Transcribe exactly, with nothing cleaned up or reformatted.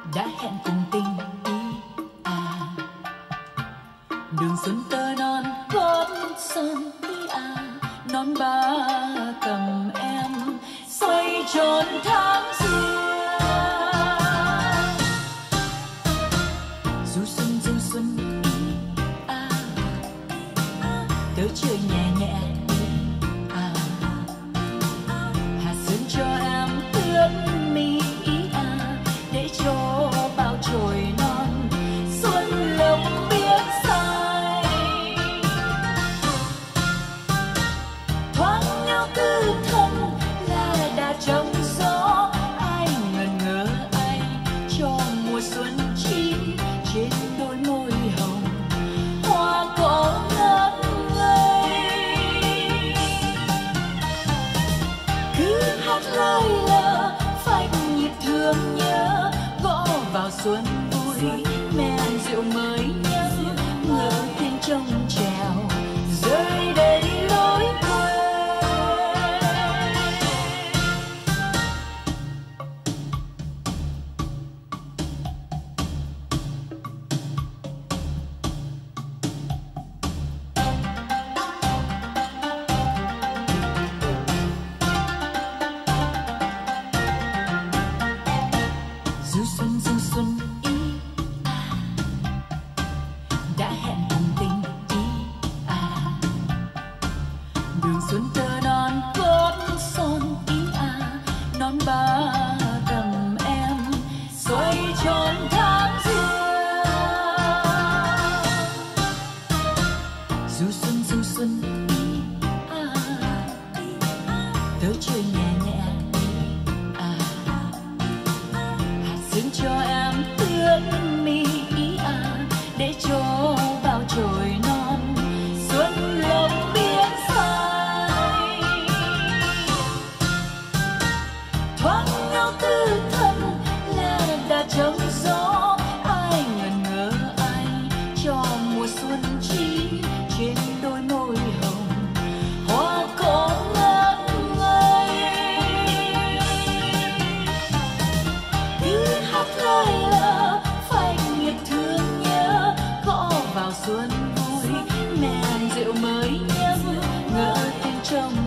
đã hẹn cùng tình ý à. Đường xuân tơ non gót son đi à, non ba cầm em xoay tròn tháng riêng. Du xuân du xuân ý à, tớ chơi nhẹ nhẹ ý à, hạt sương cho em ướt mi ý à, để cho bao chồi non xuân lộng biết say. Thoáng nhau cứ thân là đã trong gió, ai ngần ngỡ anh cho mùa xuân chín trên đôi môi hồng hoa cỏ ngất ngây. Cứ hát lời lờ phách nhịp thương nhớ, gõ vào xuân vui men rượu mới nhớ, ngỡ tiếng trong trèo rơi đầy lối quê. Du xuân du xuân ý à, đã hẹn cùng tình ý à. Đường xuân tơ non gót son ý à, non ba cầm em xoay tròn tháng riêng. Du xuân du xuân ý à, tớ chơi nhẹ nhẹ à, hạt sương cho em ướt mi ý à, để cho bao chồi non xuân lộng biết say. Thoáng nhau tư thân là đã trong gió, ai ngần ngỡ anh cho mùa xuân chín trên đôi môi hồng hoa cỏ ngất ngây. Cứ hát lời lờ phách nhịp thương nhớ, gõ vào xuân vui men rượu mới nhớ, ngỡ tiếng trong